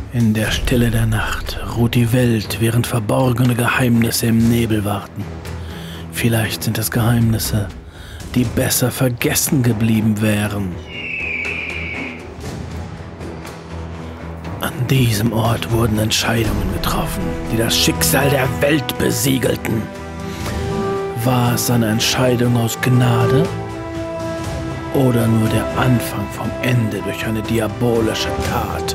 In der Stille der Nacht ruht die Welt, während verborgene Geheimnisse im Nebel warten. Vielleicht sind es Geheimnisse, die besser vergessen geblieben wären. An diesem Ort wurden Entscheidungen getroffen, die das Schicksal der Welt besiegelten. War es eine Entscheidung aus Gnade oder nur der Anfang vom Ende durch eine diabolische Tat?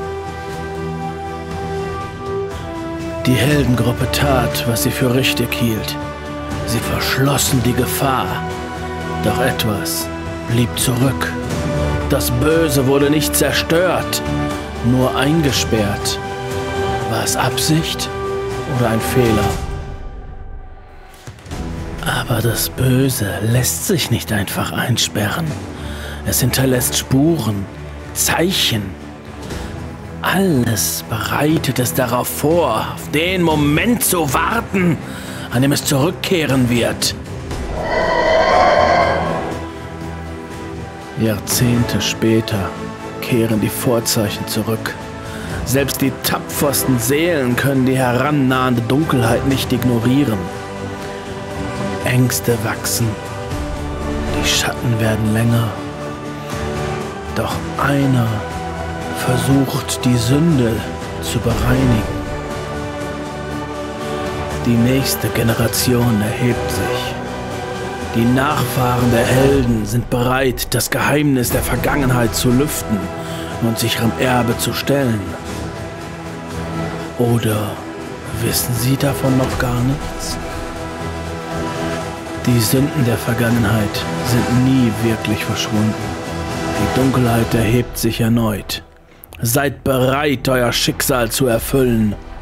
Die Heldengruppe tat, was sie für richtig hielt. Sie verschlossen die Gefahr. Doch etwas blieb zurück. Das Böse wurde nicht zerstört, nur eingesperrt. War es Absicht oder ein Fehler? Aber das Böse lässt sich nicht einfach einsperren. Es hinterlässt Spuren, Zeichen. Alles bereitet es darauf vor, auf den Moment zu warten, an dem es zurückkehren wird. Jahrzehnte später kehren die Vorzeichen zurück. Selbst die tapfersten Seelen können die herannahende Dunkelheit nicht ignorieren. Ängste wachsen, die Schatten werden länger. Doch einer versucht, die Sünde zu bereinigen. Die nächste Generation erhebt sich. Die Nachfahren der Helden sind bereit, das Geheimnis der Vergangenheit zu lüften und sich ihrem Erbe zu stellen. Oder wissen sie davon noch gar nichts? Die Sünden der Vergangenheit sind nie wirklich verschwunden. Die Dunkelheit erhebt sich erneut. Seid bereit, euer Schicksal zu erfüllen.